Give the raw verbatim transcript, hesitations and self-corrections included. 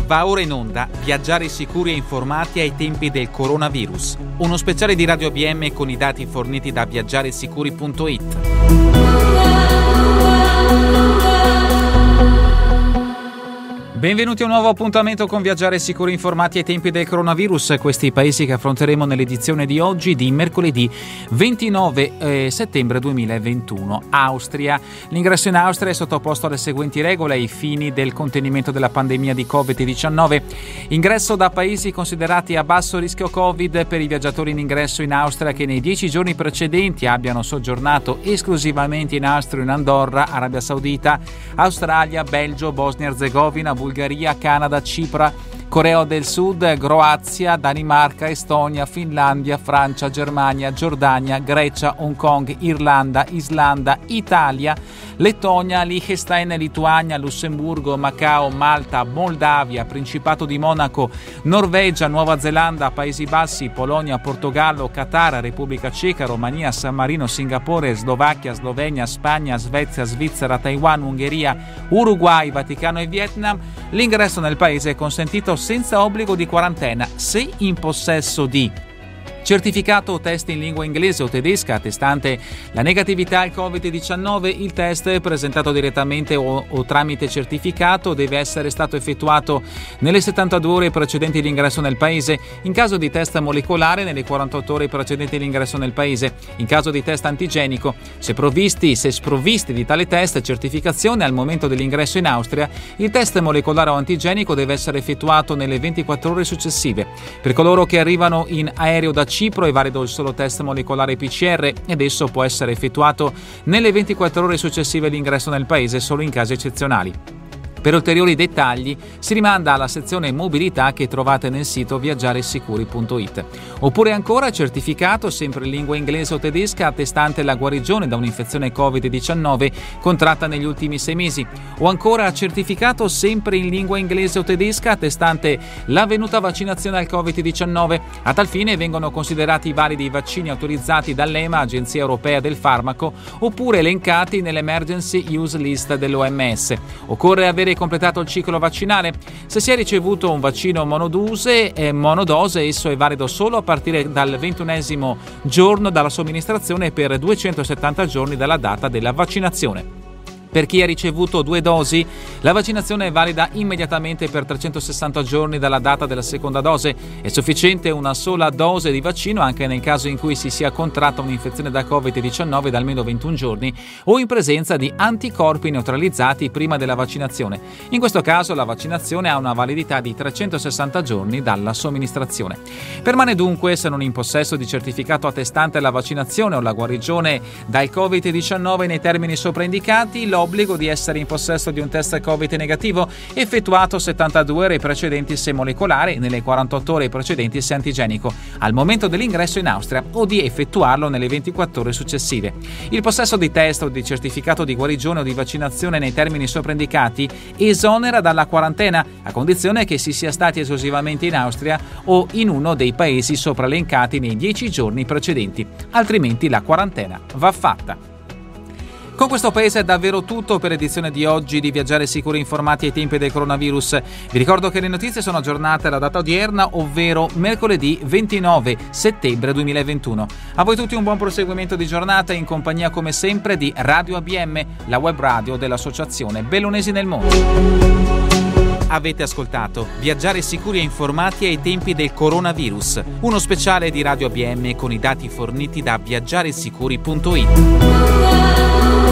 Va ora in onda Viaggiare sicuri e informati ai tempi del coronavirus. Uno speciale di Radio A B M con i dati forniti da viaggiare sicuri punto it. Benvenuti a un nuovo appuntamento con Viaggiare sicuri e informati ai tempi del coronavirus. Questi i paesi che affronteremo nell'edizione di oggi di mercoledì ventinove eh, settembre duemilaventuno. Austria. L'ingresso in Austria è sottoposto alle seguenti regole ai fini del contenimento della pandemia di covid diciannove. Ingresso da paesi considerati a basso rischio Covid per i viaggiatori in ingresso in Austria che nei dieci giorni precedenti abbiano soggiornato esclusivamente in Austria o in Andorra, Arabia Saudita, Australia, Belgio, Bosnia-Herzegovina, Bulgaria, Bulgaria, Canada, Cipro, Corea del Sud, Croazia, Danimarca, Estonia, Finlandia, Francia, Germania, Giordania, Grecia, Hong Kong, Irlanda, Islanda, Italia, Lettonia, Liechtenstein, Lituania, Lussemburgo, Macao, Malta, Moldavia, Principato di Monaco, Norvegia, Nuova Zelanda, Paesi Bassi, Polonia, Portogallo, Qatar, Repubblica Ceca, Romania, San Marino, Singapore, Slovacchia, Slovenia, Spagna, Svezia, Svizzera, Taiwan, Ungheria, Uruguay, Vaticano e Vietnam. L'ingresso nel paese è consentito senza obbligo di quarantena se in possesso di certificato o test in lingua inglese o tedesca attestante la negatività al covid diciannove. Il test presentato direttamente o, o tramite certificato deve essere stato effettuato nelle settantadue ore precedenti l'ingresso nel paese, in caso di test molecolare nelle quarantotto ore precedenti l'ingresso nel paese, in caso di test antigenico. Se provvisti, se sprovvisti di tale test e certificazione al momento dell'ingresso in Austria, il test molecolare o antigenico deve essere effettuato nelle ventiquattro ore successive. Per coloro che arrivano in aereo da Cipro è valido il solo test molecolare P C R ed esso può essere effettuato nelle ventiquattro ore successive all'ingresso nel paese solo in casi eccezionali. Per ulteriori dettagli si rimanda alla sezione mobilità che trovate nel sito viaggiare sicuri punto it. Oppure ancora certificato sempre in lingua inglese o tedesca attestante la guarigione da un'infezione covid diciannove contratta negli ultimi sei mesi. O ancora certificato sempre in lingua inglese o tedesca attestante l'avvenuta vaccinazione al covid diciannove. A tal fine vengono considerati validi i vaccini autorizzati dall'E M A, Agenzia Europea del Farmaco, oppure elencati nell'Emergency Use List dell'O M S. Occorre avere completato il ciclo vaccinale. Se si è ricevuto un vaccino monodose, eh, monodose, esso è valido solo a partire dal ventunesimo giorno dalla somministrazione per duecentosettanta giorni dalla data della vaccinazione. Per chi ha ricevuto due dosi, la vaccinazione è valida immediatamente per trecentosessanta giorni dalla data della seconda dose. È sufficiente una sola dose di vaccino anche nel caso in cui si sia contratta un'infezione da covid diciannove da almeno ventuno giorni o in presenza di anticorpi neutralizzati prima della vaccinazione. In questo caso la vaccinazione ha una validità di trecentosessanta giorni dalla somministrazione. Permane dunque, se non in possesso di certificato attestante la vaccinazione o la guarigione dal covid diciannove nei termini sopra indicati, l'obbligo di essere in possesso di un test Covid negativo effettuato settantadue ore precedenti se molecolare e nelle quarantotto ore precedenti se antigenico al momento dell'ingresso in Austria o di effettuarlo nelle ventiquattro ore successive. Il possesso di test o di certificato di guarigione o di vaccinazione nei termini sopra indicati esonera dalla quarantena a condizione che si sia stati esclusivamente in Austria o in uno dei paesi sopra elencati nei dieci giorni precedenti, altrimenti la quarantena va fatta. Con questo paese è davvero tutto per l'edizione di oggi di Viaggiare sicuri e informati ai tempi del coronavirus. Vi ricordo che le notizie sono aggiornate alla data odierna, ovvero mercoledì ventinove settembre duemilaventuno. A voi tutti un buon proseguimento di giornata in compagnia come sempre di Radio A B M, la web radio dell'Associazione Bellunesi nel Mondo. Avete ascoltato Viaggiare sicuri e informati ai tempi del coronavirus, uno speciale di Radio A B M con i dati forniti da viaggiare sicuri punto it.